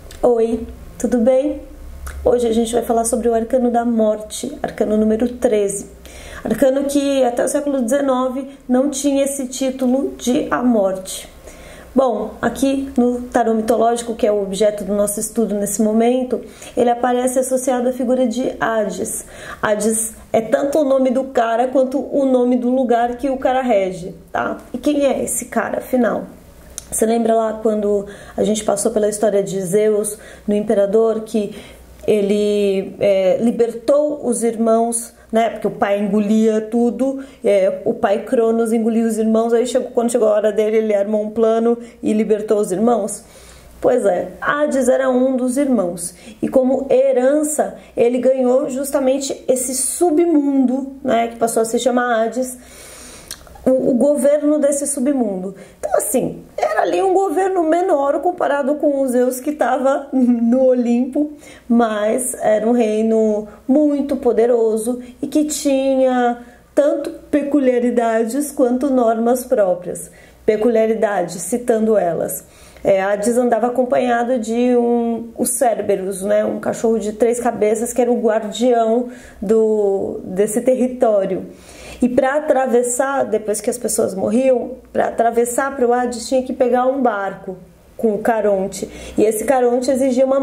Oi, tudo bem? Hoje a gente vai falar sobre o arcano da morte, arcano número 13. Arcano que até o século XIX não tinha esse título de a morte. Bom, aqui no tarô mitológico, que é o objeto do nosso estudo nesse momento, ele aparece associado à figura de Hades. Hades é tanto o nome do cara quanto o nome do lugar que o cara rege, tá? E quem é esse cara, afinal? Você lembra lá quando a gente passou pela história de Zeus, no Imperador, que ele libertou os irmãos, né? Porque o pai engolia tudo, o pai Cronos engoliu os irmãos, aí quando chegou a hora dele, ele armou um plano e libertou os irmãos? Pois é, Hades era um dos irmãos, e como herança, ele ganhou justamente esse submundo, né? Que passou a se chamar Hades, o governo desse submundo. Então, assim, era ali um governo menor comparado com os Zeus que estava no Olimpo, mas era um reino muito poderoso e que tinha tanto peculiaridades quanto normas próprias. Peculiaridades, citando elas. Hades andava acompanhado de o Cerberus, né? Um cachorro de 3 cabeças que era o guardião desse território. E para atravessar, depois que as pessoas morriam, para atravessar para o Hades tinha que pegar um barco com o Caronte. E esse Caronte exigia uma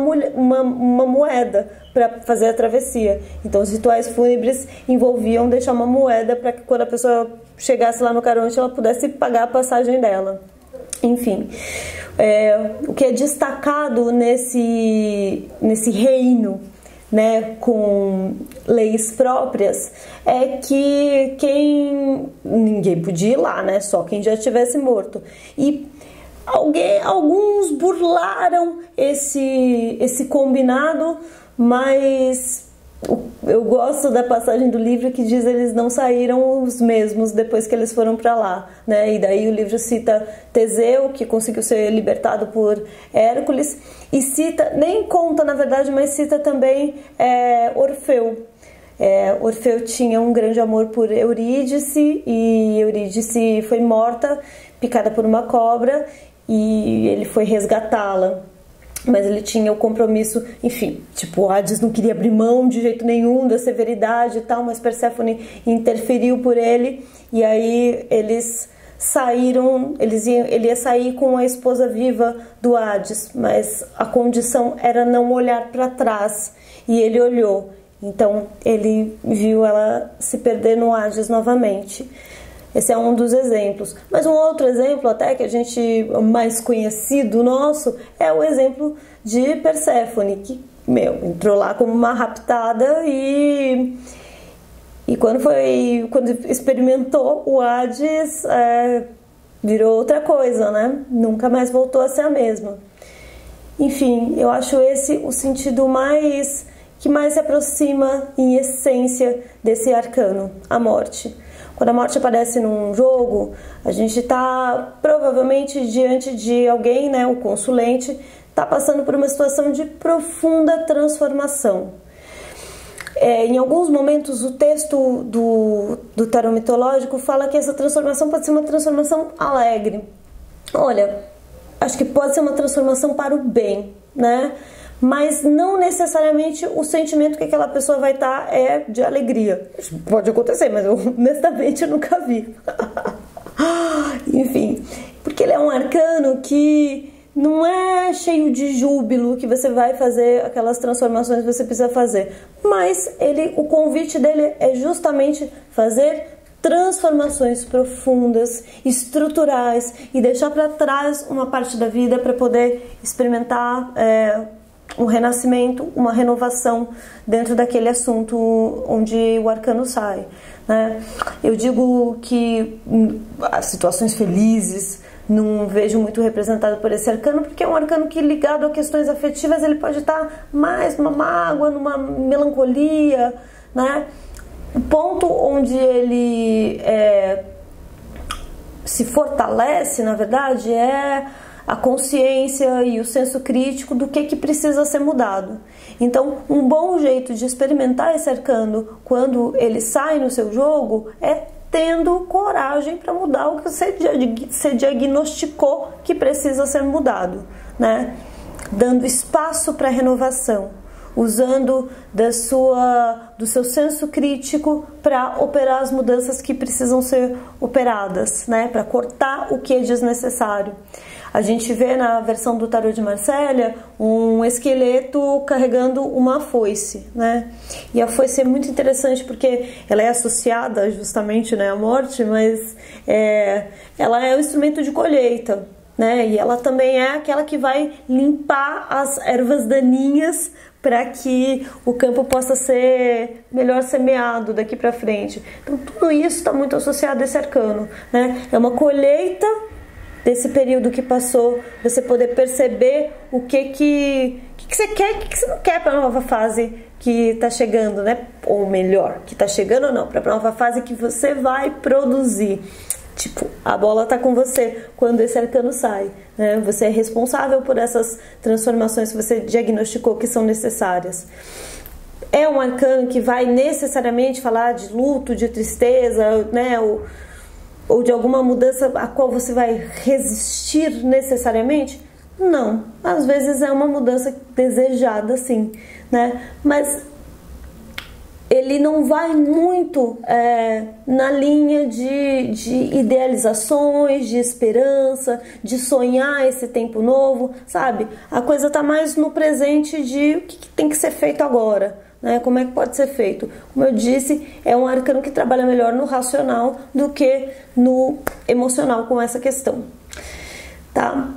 moeda para fazer a travessia. Então os rituais fúnebres envolviam deixar uma moeda para que quando a pessoa chegasse lá no Caronte ela pudesse pagar a passagem dela. Enfim, o que é destacado nesse reino, né, com leis próprias, é que ninguém podia ir lá, né, só quem já tivesse morto. E alguns burlaram esse combinado, mas eu gosto da passagem do livro que diz que eles não saíram os mesmos depois que eles foram para lá, né? E daí o livro cita Teseu, que conseguiu ser libertado por Hércules, e cita, nem conta na verdade, mas cita também Orfeu. Orfeu tinha um grande amor por Eurídice, e Eurídice foi morta, picada por uma cobra, e ele foi resgatá-la. Mas ele tinha o compromisso, enfim, tipo, Hades não queria abrir mão de jeito nenhum da severidade e tal, mas Perséfone interferiu por ele, e aí eles saíram, ele ia sair com a esposa viva do Hades, mas a condição era não olhar para trás, e ele olhou, então ele viu ela se perder no Hades novamente. Esse é um dos exemplos. Mas um outro exemplo, até que a gente mais conhecido nosso, é o exemplo de Perséfone, que, entrou lá como uma raptada e quando experimentou o Hades, virou outra coisa, né? Nunca mais voltou a ser a mesma. Enfim, eu acho esse o sentido que mais se aproxima em essência desse arcano, a morte. Quando a morte aparece num jogo, a gente está provavelmente diante de alguém, né, o consulente, está passando por uma situação de profunda transformação. Em alguns momentos, o texto do tarô mitológico fala que essa transformação pode ser uma transformação alegre. Olha, acho que pode ser uma transformação para o bem, né? Mas não necessariamente o sentimento que aquela pessoa vai estar é de alegria. Pode acontecer, mas eu honestamente nunca vi. Enfim, porque ele é um arcano que não é cheio de júbilo que você vai fazer aquelas transformações que você precisa fazer, mas o convite dele é justamente fazer transformações profundas, estruturais, e deixar para trás uma parte da vida para poder experimentar um renascimento, uma renovação dentro daquele assunto onde o arcano sai, né? Eu digo que as situações felizes não vejo muito representado por esse arcano, porque é um arcano que, ligado a questões afetivas, ele pode estar mais numa mágoa, numa melancolia, né? O ponto onde ele se fortalece, na verdade, é a consciência e o senso crítico do que precisa ser mudado. Então, um bom jeito de experimentar esse arcano quando ele sai no seu jogo é tendo coragem para mudar o que você diagnosticou que precisa ser mudado, né? dando espaço para renovação, usando do seu senso crítico para operar as mudanças que precisam ser operadas, né? Para cortar o que é desnecessário. A gente vê na versão do Tarô de Marsella um esqueleto carregando uma foice, né? E a foice é muito interessante porque ela é associada justamente, né, à morte, mas ela é um instrumento de colheita, né? E ela também é aquela que vai limpar as ervas daninhas para que o campo possa ser melhor semeado daqui para frente. Então tudo isso está muito associado a esse arcano, né? É uma colheita desse período que passou, você poder perceber o que você quer, o que você não quer para a nova fase que está chegando, né? Ou melhor, que está chegando ou não, para a nova fase que você vai produzir. Tipo, a bola tá com você quando esse arcano sai, né? Você é responsável por essas transformações que você diagnosticou que são necessárias. É um arcano que vai necessariamente falar de luto, de tristeza, né? Ou de alguma mudança a qual você vai resistir necessariamente? Não. Às vezes é uma mudança desejada, sim, né? Mas ele não vai muito na linha de idealizações, de esperança, de sonhar esse tempo novo, sabe? A coisa tá mais no presente de o que tem que ser feito agora, né? Como é que pode ser feito? Como eu disse, é um arcano que trabalha melhor no racional do que no emocional com essa questão, tá?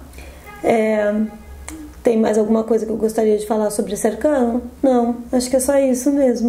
Tem mais alguma coisa que eu gostaria de falar sobre esse arcano? Não, acho que é só isso mesmo.